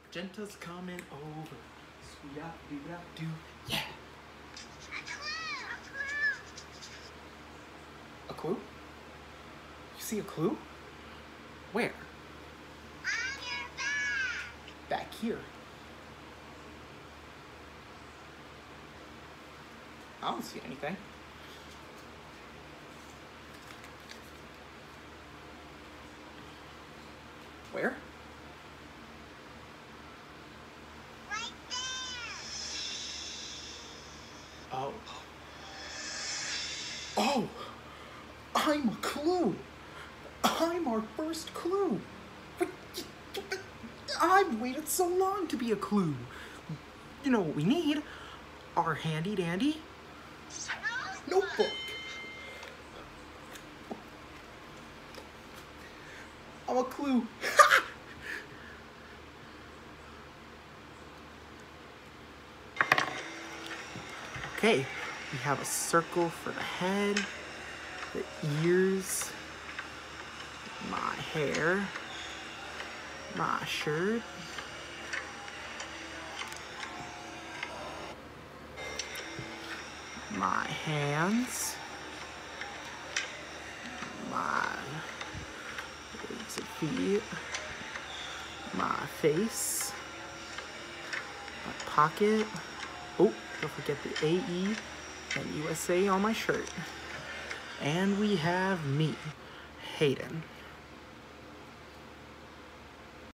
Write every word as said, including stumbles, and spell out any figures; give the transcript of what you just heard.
Genta's coming over. Squee-up-doo-up-doo. Yeah. A clue? You see a clue? Where? On your back. Back here. I don't see anything. Where? Right there. Oh. Oh! I'm a clue! I'm our first clue! I've waited so long to be a clue. You know what we need? Our handy dandy notebook. I'm a clue. Okay, we have a circle for the head, the ears, my hair, my shirt, my hands, my legs and feet, my face, my pocket. Oh, don't forget the A E and U S A on my shirt. And we have me, Hayden.